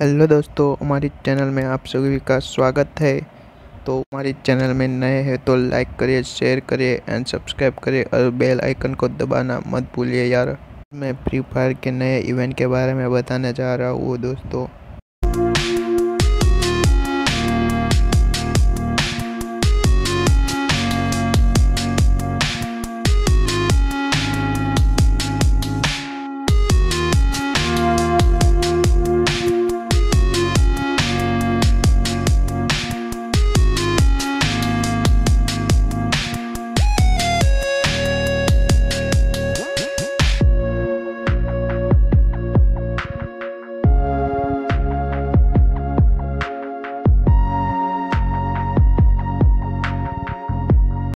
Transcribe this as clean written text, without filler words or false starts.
Hello दोस्तों, हमारी channel में आप सभी का स्वागत है। तो हमारी चैनल में नए हैं तो लाइक करिए, शेयर करिए एंड सब्सक्राइब करिए और बेल आइकन को दबाना मत भूलिए यार। मैं फ्री फायर के नए इवेंट के बारे में बताने जा रहा हूँ दोस्तों।